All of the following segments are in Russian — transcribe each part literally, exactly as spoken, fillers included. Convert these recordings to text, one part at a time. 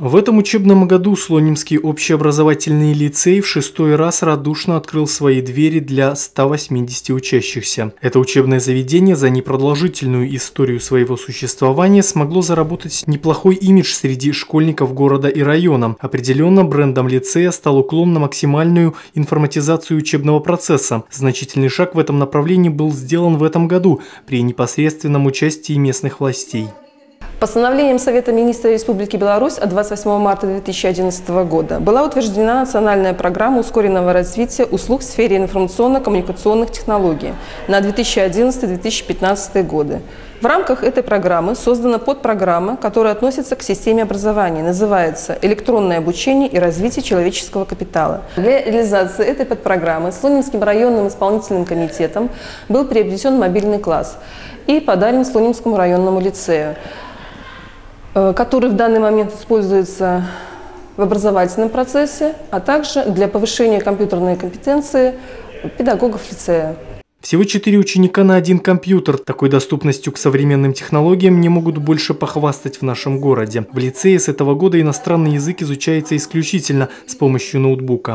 В этом учебном году Слонимский общеобразовательный лицей в шестой раз радушно открыл свои двери для ста восьмидесяти учащихся. Это учебное заведение за непродолжительную историю своего существования смогло заработать неплохой имидж среди школьников города и района. Определенно, брендом лицея стал уклон на максимальную информатизацию учебного процесса. Значительный шаг в этом направлении был сделан в этом году при непосредственном участии местных властей. Постановлением Совета министров Республики Беларусь от двадцать восьмого марта две тысячи одиннадцатого года была утверждена национальная программа ускоренного развития услуг в сфере информационно-коммуникационных технологий на две тысячи одиннадцатый — две тысячи пятнадцатый годы. В рамках этой программы создана подпрограмма, которая относится к системе образования, называется «Электронное обучение и развитие человеческого капитала». Для реализации этой подпрограммы Слонимским районным исполнительным комитетом был приобретен мобильный класс и подарен Слонимскому районному лицею, который в данный момент используется в образовательном процессе, а также для повышения компьютерной компетенции педагогов лицея. Всего четыре ученика на один компьютер. Такой доступностью к современным технологиям не могут больше похвастать в нашем городе. В лицее с этого года иностранный язык изучается исключительно с помощью ноутбука.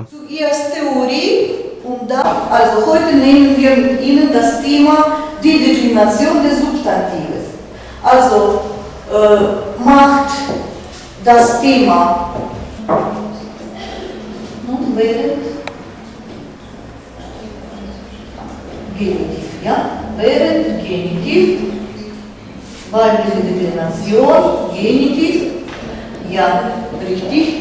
Macht das Thema nun während Genitiv, ja? Während Genitiv, weibliche Deklination, Genitiv, ja, richtig.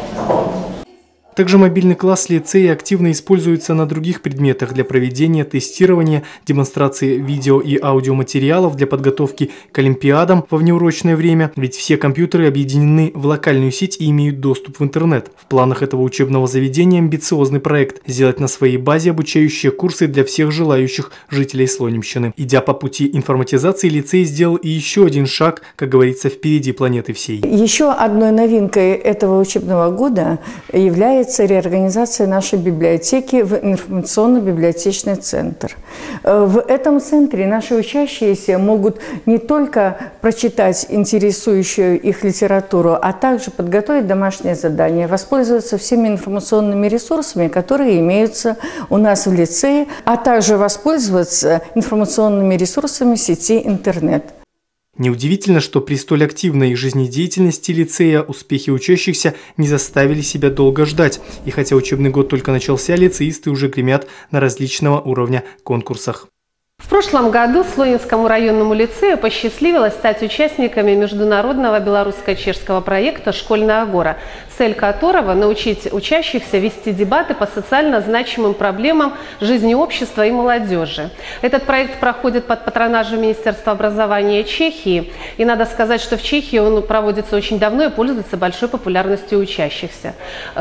Также мобильный класс лицея активно используется на других предметах для проведения тестирования, демонстрации видео и аудиоматериалов для подготовки к олимпиадам во внеурочное время, ведь все компьютеры объединены в локальную сеть и имеют доступ в интернет. В планах этого учебного заведения амбициозный проект – сделать на своей базе обучающие курсы для всех желающих жителей Слонимщины. Идя по пути информатизации, лицей сделал и еще один шаг, как говорится, впереди планеты всей. Еще одной новинкой этого учебного года является реорганизация нашей библиотеки в информационно-библиотечный центр. В этом центре наши учащиеся могут не только прочитать интересующую их литературу, а также подготовить домашнее задание, воспользоваться всеми информационными ресурсами, которые имеются у нас в лицее, а также воспользоваться информационными ресурсами сети интернет. Неудивительно, что при столь активной жизнедеятельности лицея успехи учащихся не заставили себя долго ждать. И хотя учебный год только начался, лицеисты уже гремят на различного уровня конкурсах. В прошлом году Слонимскому районному лицею посчастливилось стать участниками международного белорусско-чешского проекта «Школьная агора», цель которого – научить учащихся вести дебаты по социально значимым проблемам жизни общества и молодежи. Этот проект проходит под патронажем Министерства образования Чехии. И надо сказать, что в Чехии он проводится очень давно и пользуется большой популярностью учащихся.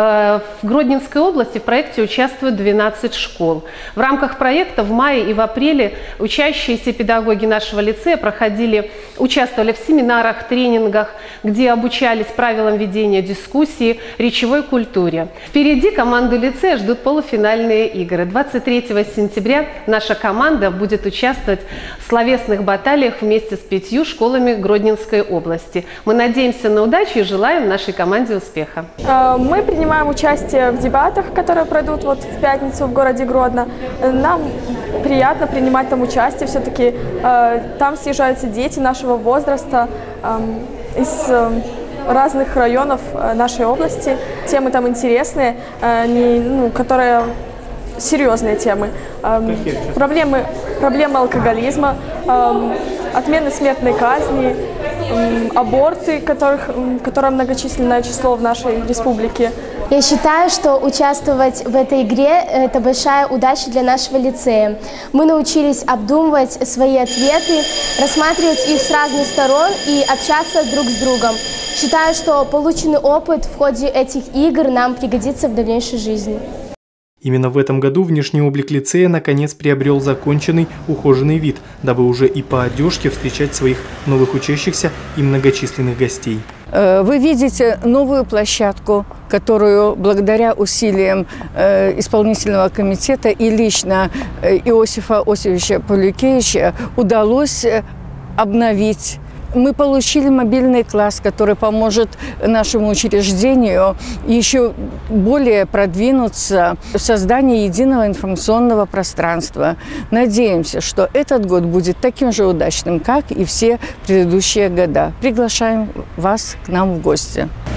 В Гродненской области в проекте участвуют двенадцать школ. В рамках проекта в мае и в апреле учащиеся педагоги нашего лицея проходили, участвовали в семинарах, тренингах, где обучались правилам ведения дискуссии, речевой культуре. Впереди команду лицея ждут полуфинальные игры. двадцать третьего сентября наша команда будет участвовать в словесных баталиях вместе с пятью школами Гродненской области. Мы надеемся на удачу и желаем нашей команде успеха. Мы принимаем участие в дебатах, которые пройдут вот в пятницу в городе Гродно. Нам приятно принимать там участие, все-таки э, там съезжаются дети нашего возраста э, из э, разных районов э, нашей области. Темы там интересные, э, не, ну, которые серьезные темы. Э, проблемы, проблемы алкоголизма, э, отмены смертной казни, э, аборты, которых, э, которое многочисленное число в нашей республике. Я считаю, что участвовать в этой игре – это большая удача для нашего лицея. Мы научились обдумывать свои ответы, рассматривать их с разных сторон и общаться друг с другом. Считаю, что полученный опыт в ходе этих игр нам пригодится в дальнейшей жизни. Именно в этом году внешний облик лицея наконец приобрел законченный, ухоженный вид, дабы уже и по одежке встречать своих новых учащихся и многочисленных гостей. Вы видите новую площадку, которую благодаря усилиям исполнительного комитета и лично Иосифа Осиповича Павлюкевича удалось обновить, Мы получили мобильный класс, который поможет нашему учреждению еще более продвинуться в создании единого информационного пространства. Надеемся, что этот год будет таким же удачным, как и все предыдущие года. Приглашаем вас к нам в гости.